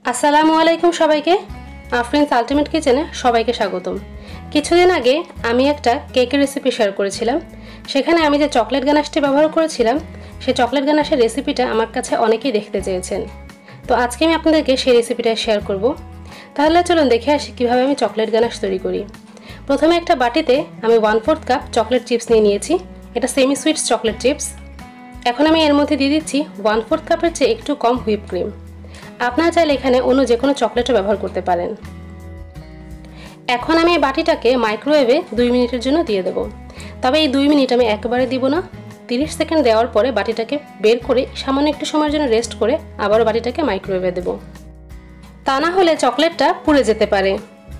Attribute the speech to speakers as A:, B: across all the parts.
A: আসসালামু আলাইকুম সবাইকে। আফরিনস আলটিমেট কিচেনে সবাইকে স্বাগতম। কিছুদিন আগে আমি একটা কেকের রেসিপি শেয়ার করেছিলাম। সেখানে আমি যে চকলেট গানাশটি ব্যবহার করেছিলাম সেই চকলেট গানাশের রেসিপিটা আমার কাছে অনেকেই দেখতে চেয়েছেন। তো আজকে আমি আপনাদেরকে সেই রেসিপিটা শেয়ার করব। তাহলে চলুন দেখে আসি কীভাবে আমি চকলেট গানাশ তৈরি করি। প্রথমে একটা বাটিতে আমি 1/4 কাপ চকলেট চিপস নিয়ে নিয়েছি। এটা সেমি সুইটস চকলেট চিপস। এখন আমি এর মধ্যে দিয়ে দিচ্ছি 1/4 কাপের চেয়ে একটু কম হুইপ ক্রিম। আপনারা চাইলে এখানে অন্য যে কোনো চকলেটও ব্যবহার করতে পারেন। এখন আমি এই বাটিটাকে মাইক্রোওয়েভে 2 মিনিটের জন্য দিয়ে দেব। তবে এই 2 মিনিট আমি একবারে দিব না, 30 সেকেন্ড দেওয়ার পরে বাটিটাকে বের করে সামান্য একটু সময়ের জন্য রেস্ট করে আবারও বাটিটাকে মাইক্রোওয়েভে দেব। তা না হলে চকলেটটা পুড়ে যেতে পারে।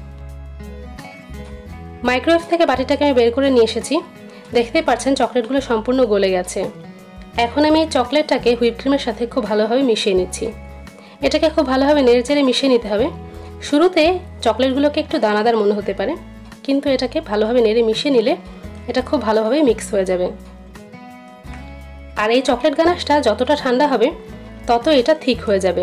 A: মাইক্রোওয়েভ থেকে বাটিটাকে আমি বের করে নিয়ে এসেছি। দেখতেই পাচ্ছেন চকলেটগুলো সম্পূর্ণ গলে গেছে। এখন আমি এই চকলেটটাকে হুইপ ক্রিমের সাথে খুব ভালোভাবে মিশিয়ে নিচ্ছি। এটাকে খুব ভালোভাবে নেড়েচেড়ে মিশিয়ে নিতে হবে। শুরুতে চকলেটগুলোকে একটু দানাদার মনে হতে পারে, কিন্তু এটাকে ভালোভাবে নেড়ে মিশিয়ে নিলে এটা খুব ভালোভাবে মিক্স হয়ে যাবে। আর এই চকলেট গানাশটা যতটা ঠান্ডা হবে তত এটা ঠিক হয়ে যাবে।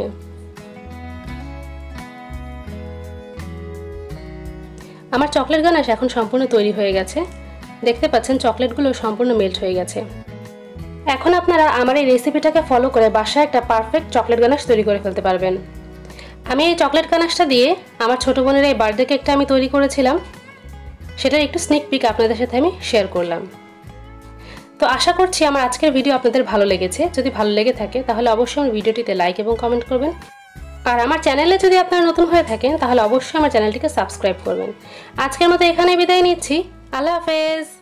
A: আমার চকলেট গানাশ এখন সম্পূর্ণ তৈরি হয়ে গেছে। দেখতে পাচ্ছেন চকলেটগুলো সম্পূর্ণ মেল্ট হয়ে গেছে। এখন আপনারা আমার এই রেসিপিটাকে ফলো করে বাসায় একটা পারফেক্ট চকলেট গানাশ তৈরি করে ফেলতে পারবেন। আমি এই চকলেট গানাশটা দিয়ে আমার ছোটো বোনের এই বার্থডে কেকটা আমি তৈরি করেছিলাম, সেটার একটু স্নিক পিক আপনাদের সাথে আমি শেয়ার করলাম। তো আশা করছি আমার আজকের ভিডিও আপনাদের ভালো লেগেছে। যদি ভালো লেগে থাকে তাহলে অবশ্যই আমার ভিডিওটিতে লাইক এবং কমেন্ট করবেন। আর আমার চ্যানেলে যদি আপনারা নতুন হয়ে থাকেন তাহলে অবশ্যই আমার চ্যানেলটিকে সাবস্ক্রাইব করবেন। আজকের মতো এখানে বিদায় নিচ্ছি। আল্লাহ হাফেজ।